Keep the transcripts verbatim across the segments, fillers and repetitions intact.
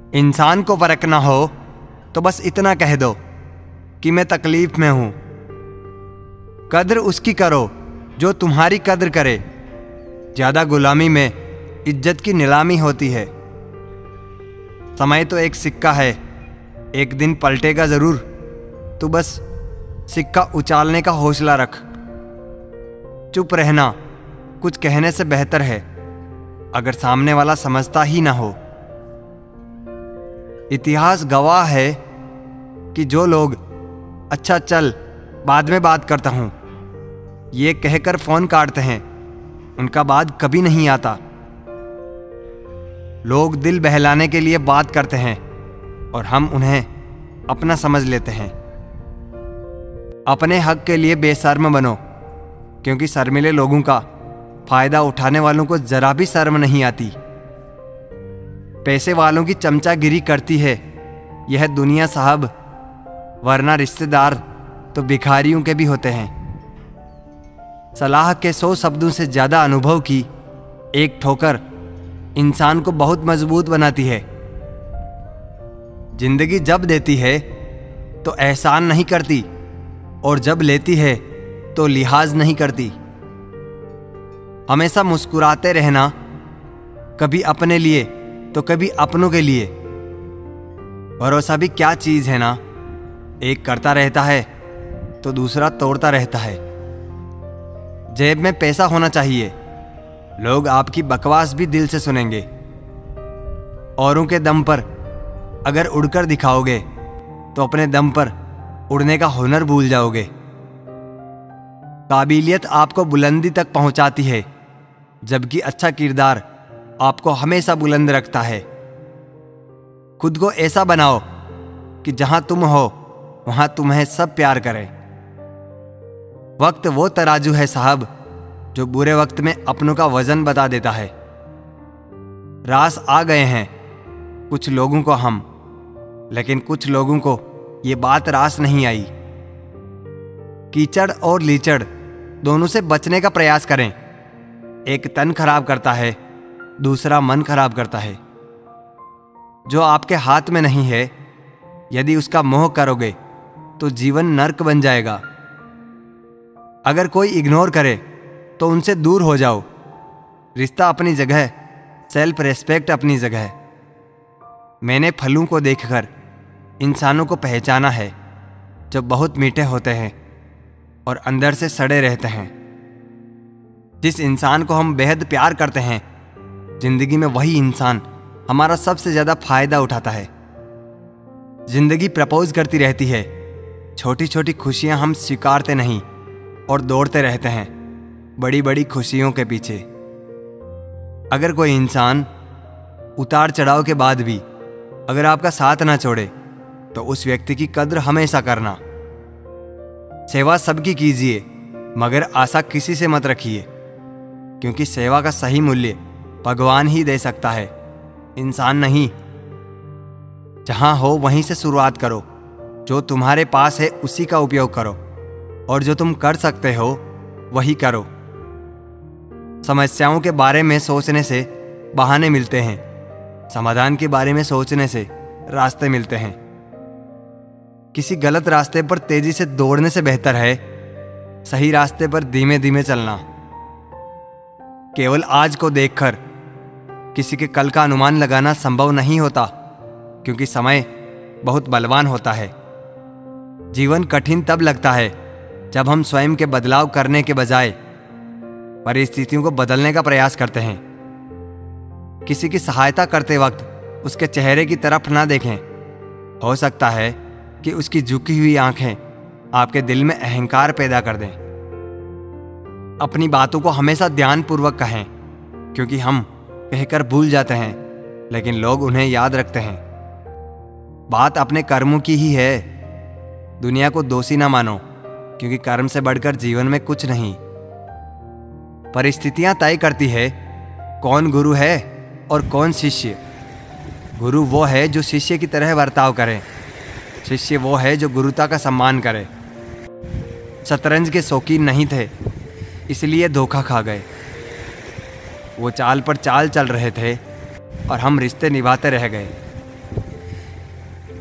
इंसान को परखना हो तो बस इतना कह दो कि मैं तकलीफ में हूं। कद्र उसकी करो जो तुम्हारी कद्र करे। ज्यादा गुलामी में इज्जत की नीलामी होती है। समय तो एक सिक्का है, एक दिन पलटेगा जरूर। तू बस सिक्का उछालने का हौसला रख। चुप रहना कुछ कहने से बेहतर है अगर सामने वाला समझता ही ना हो। इतिहास गवाह है कि जो लोग अच्छा चल बाद में बात करता हूं ये कहकर फोन काटते हैं, उनका बाद कभी नहीं आता। लोग दिल बहलाने के लिए बात करते हैं और हम उन्हें अपना समझ लेते हैं। अपने हक के लिए बेशर्म बनो, क्योंकि शर्मिले लोगों का फायदा उठाने वालों को जरा भी शर्म नहीं आती। पैसे वालों की चमचागिरी करती है यह दुनिया साहब, वरना रिश्तेदार तो भिखारियों के भी होते हैं। सलाह के सौ शब्दों से ज्यादा अनुभव की एक ठोकर इंसान को बहुत मजबूत बनाती है। जिंदगी जब देती है तो एहसान नहीं करती और जब लेती है तो लिहाज नहीं करती। हमेशा मुस्कुराते रहना, कभी अपने लिए तो कभी अपनों के लिए। भरोसा भी क्या चीज है ना, एक करता रहता है तो दूसरा तोड़ता रहता है। जेब में पैसा होना चाहिए, लोग आपकी बकवास भी दिल से सुनेंगे। औरों के दम पर अगर उड़कर दिखाओगे तो अपने दम पर उड़ने का हुनर भूल जाओगे। काबिलियत आपको बुलंदी तक पहुंचाती है, जबकि अच्छा किरदार आपको हमेशा बुलंद रखता है। खुद को ऐसा बनाओ कि जहां तुम हो वहां तुम्हें सब प्यार करें। वक्त वो तराजू है साहब जो बुरे वक्त में अपनों का वजन बता देता है। रास आ गए हैं कुछ लोगों को हम, लेकिन कुछ लोगों को ये बात रास नहीं आई। कीचड़ और लीचड़ दोनों से बचने का प्रयास करें। एक तन खराब करता है, दूसरा मन खराब करता है। जो आपके हाथ में नहीं है, यदि उसका मोह करोगे तो जीवन नर्क बन जाएगा। अगर कोई इग्नोर करे तो उनसे दूर हो जाओ। रिश्ता अपनी जगह, सेल्फ रेस्पेक्ट अपनी जगह। मैंने फलों को देखकर इंसानों को पहचाना है जो बहुत मीठे होते हैं और अंदर से सड़े रहते हैं। जिस इंसान को हम बेहद प्यार करते हैं, जिंदगी में वही इंसान हमारा सबसे ज्यादा फायदा उठाता है। जिंदगी प्रपोज करती रहती है, छोटी छोटी खुशियां हम स्वीकारते नहीं और दौड़ते रहते हैं बड़ी बड़ी खुशियों के पीछे। अगर कोई इंसान उतार चढ़ाव के बाद भी अगर आपका साथ ना छोड़े तो उस व्यक्ति की कद्र हमेशा करना। सेवा सबकी कीजिए मगर आशा किसी से मत रखिए, क्योंकि सेवा का सही मूल्य भगवान ही दे सकता है, इंसान नहीं। जहां हो वहीं से शुरुआत करो। जो तुम्हारे पास है उसी का उपयोग करो और जो तुम कर सकते हो वही करो। समस्याओं के बारे में सोचने से बहाने मिलते हैं, समाधान के बारे में सोचने से रास्ते मिलते हैं। किसी गलत रास्ते पर तेजी से दौड़ने से बेहतर है सही रास्ते पर धीमे धीमे चलना। केवल आज को देखकर किसी के कल का अनुमान लगाना संभव नहीं होता, क्योंकि समय बहुत बलवान होता है। जीवन कठिन तब लगता है जब हम स्वयं के बदलाव करने के बजाय परिस्थितियों को बदलने का प्रयास करते हैं। किसी की सहायता करते वक्त उसके चेहरे की तरफ ना देखें। हो सकता है कि उसकी झुकी हुई आंखें आपके दिल में अहंकार पैदा कर दें। अपनी बातों को हमेशा ध्यानपूर्वक कहें, क्योंकि हम कहकर भूल जाते हैं लेकिन लोग उन्हें याद रखते हैं। बात अपने कर्मों की ही है। दुनिया को दोषी ना मानो, क्योंकि कर्म से बढ़कर जीवन में कुछ नहीं। परिस्थितियां तय करती है कौन गुरु है और कौन शिष्य। गुरु वो है जो शिष्य की तरह बर्ताव करे, शिष्य वो है जो गुरुता का सम्मान करे। शतरंज के शौकीन नहीं थे, इसलिए धोखा खा गए। वो चाल पर चाल चल रहे थे और हम रिश्ते निभाते रह गए।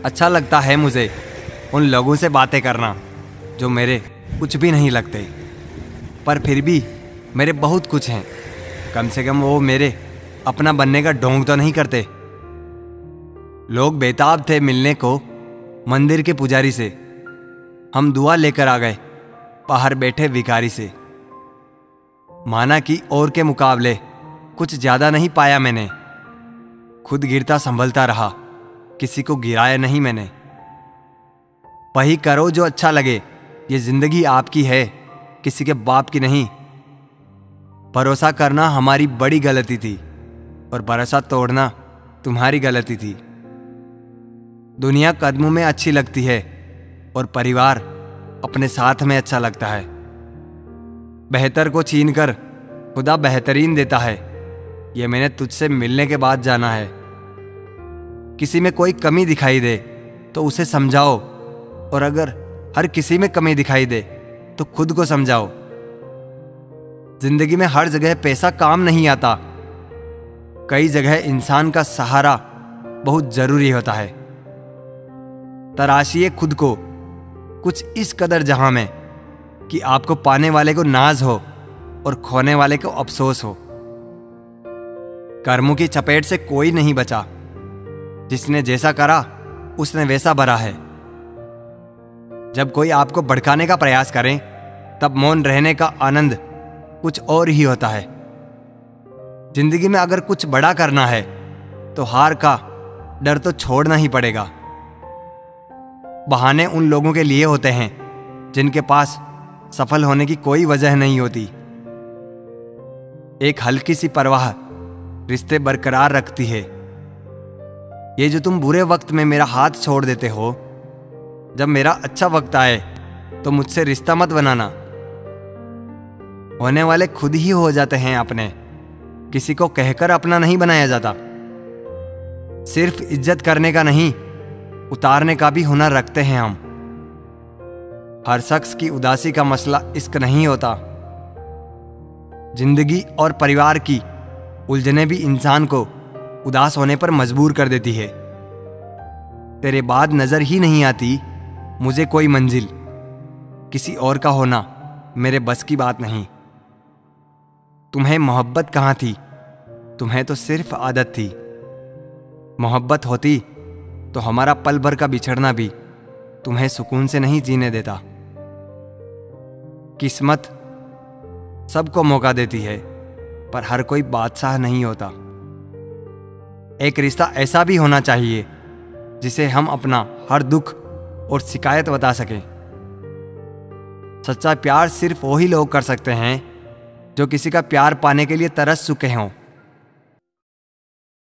अच्छा लगता है मुझे उन लोगों से बातें करना जो मेरे कुछ भी नहीं लगते, पर फिर भी मेरे बहुत कुछ हैं। कम से कम वो मेरे अपना बनने का ढोंग तो नहीं करते। लोग बेताब थे मिलने को मंदिर के पुजारी से। हम दुआ लेकर आ गए बाहर बैठे भिखारी से। माना कि और के मुकाबले कुछ ज्यादा नहीं पाया मैंने। खुद गिरता संभलता रहा, किसी को गिराया नहीं मैंने। वही करो जो अच्छा लगे, ये जिंदगी आपकी है, किसी के बाप की नहीं। भरोसा करना हमारी बड़ी गलती थी और भरोसा तोड़ना तुम्हारी गलती थी। दुनिया कदमों में अच्छी लगती है और परिवार अपने साथ में अच्छा लगता है। बेहतर को छीनकर खुदा बेहतरीन देता है, यह मैंने तुझसे मिलने के बाद जाना है। किसी में कोई कमी दिखाई दे तो उसे समझाओ, और अगर हर किसी में कमी दिखाई दे तो खुद को समझाओ। जिंदगी में हर जगह पैसा काम नहीं आता। कई जगह इंसान का सहारा बहुत जरूरी होता है। तराशिए खुद को कुछ इस कदर जहां में कि आपको पाने वाले को नाज हो और खोने वाले को अफसोस हो। कर्मों की चपेट से कोई नहीं बचा। जिसने जैसा करा उसने वैसा भरा है। जब कोई आपको भड़काने का प्रयास करे तब मौन रहने का आनंद कुछ और ही होता है। जिंदगी में अगर कुछ बड़ा करना है तो हार का डर तो छोड़ना ही पड़ेगा। बहाने उन लोगों के लिए होते हैं जिनके पास सफल होने की कोई वजह नहीं होती। एक हल्की सी परवाह रिश्ते बरकरार रखती है। ये जो तुम बुरे वक्त में मेरा हाथ छोड़ देते हो, जब मेरा अच्छा वक्त आए तो मुझसे रिश्ता मत बनाना। होने वाले खुद ही हो जाते हैं अपने, किसी को कहकर अपना नहीं बनाया जाता। सिर्फ इज्जत करने का नहीं, उतारने का भी हुनर रखते हैं हम। हर शख्स की उदासी का मसला इश्क नहीं होता। जिंदगी और परिवार की उलझने भी इंसान को उदास होने पर मजबूर कर देती है। तेरे बाद नजर ही नहीं आती मुझे कोई मंजिल, किसी और का होना मेरे बस की बात नहीं। तुम्हें मोहब्बत कहाँ थी, तुम्हें तो सिर्फ आदत थी। मोहब्बत होती तो हमारा पल भर का बिछड़ना भी तुम्हें सुकून से नहीं जीने देता। किस्मत सबको मौका देती है, पर हर कोई बादशाह नहीं होता। एक रिश्ता ऐसा भी होना चाहिए जिसे हम अपना हर दुख और शिकायत बता सकें। सच्चा प्यार सिर्फ वही लोग कर सकते हैं जो किसी का प्यार पाने के लिए तरस चुके हों।